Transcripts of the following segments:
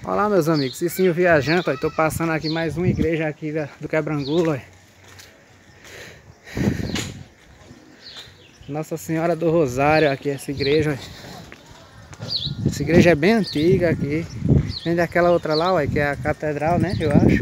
Olá meus amigos, Cicinho viajante, estou passando aqui mais uma igreja aqui do Quebrangulo, ó. Nossa Senhora do Rosário aqui, essa igreja, ó. Essa igreja é bem antiga aqui. Vem daquela outra lá, ó, que é a catedral, né, eu acho.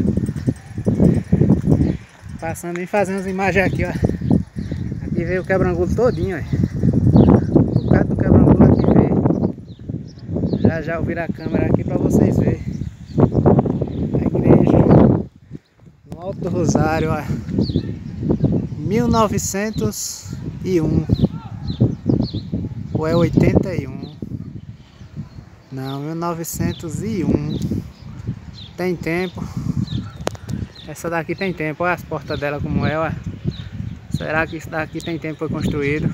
Passando e fazendo as imagens aqui, ó. Aqui veio o Quebrangulo todinho, ó. O cara do Quebrangulo aqui veio. Já eu viro a câmera aqui para vocês verem. A igreja no Alto do Rosário, ó. 1901 ou é 81? Não, 1901. Tem tempo. Essa daqui tem tempo. Olha as portas dela como é, ó. Será que isso daqui tem tempo foi construído?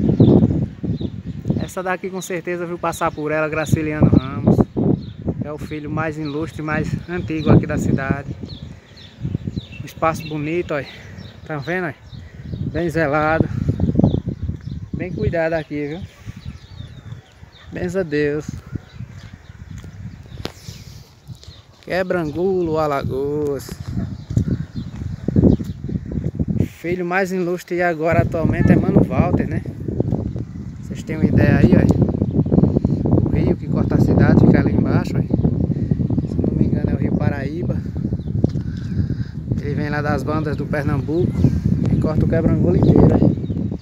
Essa daqui com certeza viu passar por ela Graciliano Ramos. É o filho mais ilustre, mais antigo aqui da cidade. Um espaço bonito, ó. Tá vendo, ó? Bem zelado. Bem cuidado aqui, viu? Benza a Deus. Quebrangulo, Alagoas. Filho mais ilustre e agora atualmente é Mano Walter, né? Vocês têm uma ideia aí, ó. O rio que corta a cidade fica ali embaixo, ó. Se não me engano é o Rio Paraíba. Ele vem lá das bandas do Pernambuco e corta o Quebrangulo inteiro, ó.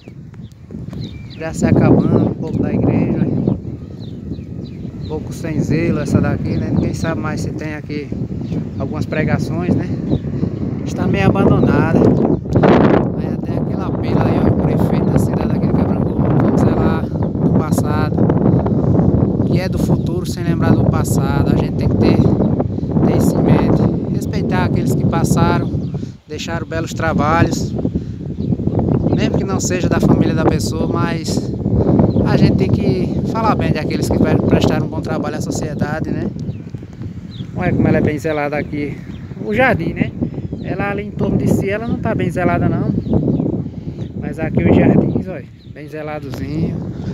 Já se acabando um pouco da igreja, ó. Um pouco sem zelo essa daqui, né? Ninguém sabe mais se tem aqui algumas pregações, né? Está meio abandonada. Aí até aquele apelo aí, ó, o prefeito da cidade aqui de Quebrangulo, vamos lá do passado, que é do futuro sem lembrar do passado. A gente tem que ter isso em mente, respeitar aqueles que passaram, deixaram belos trabalhos, mesmo que não seja da família da pessoa, mas a gente tem que falar bem de aqueles que prestaram um bom trabalho à sociedade, né? Olha como ela é bem zelada aqui, o jardim, né? Ela ali em torno de si, ela não tá bem zelada não. Mas aqui os jardins, olha, bem zeladozinho.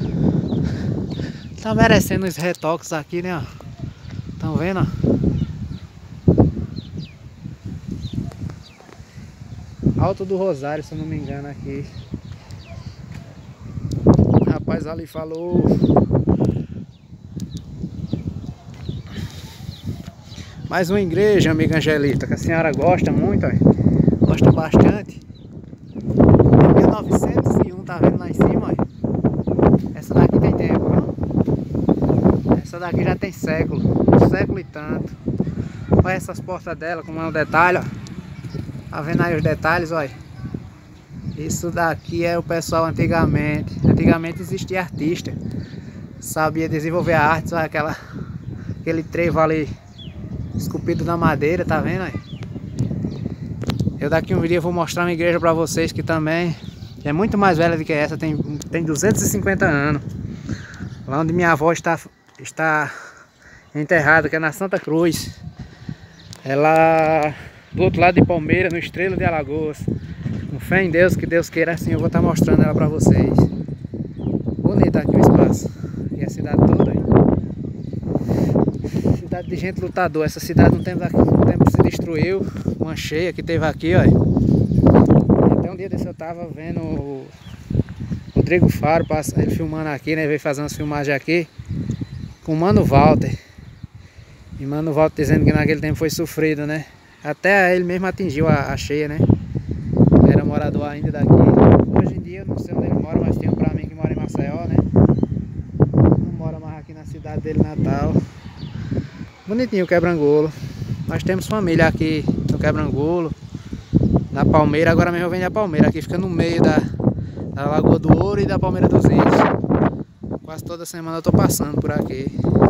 Tá merecendo os retoques aqui, né, ó. Tão vendo, ó. Alto do Rosário, se eu não me engano aqui. O rapaz ali falou. Mais uma igreja, amiga Angelita, que a senhora gosta muito, ó. Gosta bastante. 1901, tá vendo lá em cima, ó. Essa daqui tem tempo, viu? Essa daqui já tem século, um século e tanto. Olha essas portas dela, como é um detalhe, ó. Tá vendo aí os detalhes, olha. Isso daqui é o pessoal antigamente. Antigamente existia artista. Sabia desenvolver a arte, olha aquele trevo ali esculpido na madeira, tá vendo aí? Eu daqui um dia vou mostrar uma igreja pra vocês que também é muito mais velha do que essa, tem 250 anos. Lá onde minha avó está enterrada, que é na Santa Cruz. É lá do outro lado de Palmeira, no Estrela de Alagoas. Com fé em Deus, que Deus queira, assim eu vou estar mostrando ela pra vocês. Bonito aqui o espaço. E a cidade toda aí. Cidade de gente lutador. Essa cidade no tempo se destruiu. Uma cheia que teve aqui, ó. Até um dia desse eu tava vendo o Rodrigo Faro, ele filmando aqui, né? Veio fazer umas filmagens aqui com o Mano Walter. E Mano Walter dizendo que naquele tempo foi sofrido, né? Até ele mesmo atingiu a cheia, né? Ele era morador ainda daqui. Hoje em dia eu não sei onde ele mora, mas tem um pra mim que mora em Maceió, né? Não mora mais aqui na cidade dele natal. Bonitinho o Quebrangulo. Nós temos família aqui no Quebrangulo, na Palmeira. Agora mesmo eu venho da Palmeira. Aqui fica no meio da Lagoa do Ouro e da Palmeira dos Índios. Quase toda semana eu tô passando por aqui.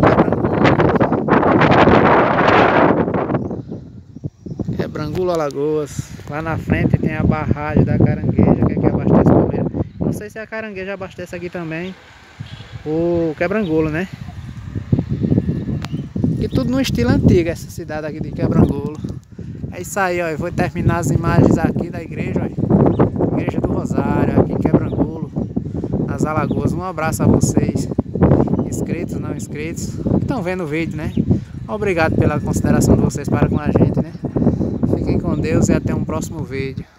Quebrangulo, Alagoas. Lá na frente tem a barragem da Carangueja, que é que abastece a Palmeira. Não sei se a Carangueja abastece aqui também o Quebrangulo, né? E tudo no estilo antigo, essa cidade aqui de Quebrangulo. É isso aí, ó. Eu vou terminar as imagens aqui da igreja, ó. Igreja do Rosário, aqui em Quebrangulo, nas Alagoas. Um abraço a vocês, inscritos, não inscritos, que estão vendo o vídeo, né? Obrigado pela consideração de vocês para com a gente, né? Fiquem com Deus e até um próximo vídeo.